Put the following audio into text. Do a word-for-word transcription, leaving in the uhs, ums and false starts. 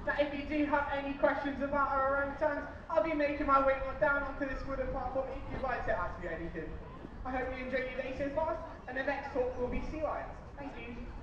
that if you do have any questions about our orangutans, I'll be making my way down onto this wooden platform if you'd like to ask me anything. I hope you enjoyed your day so far, and the next talk will be sea lions. Thank you.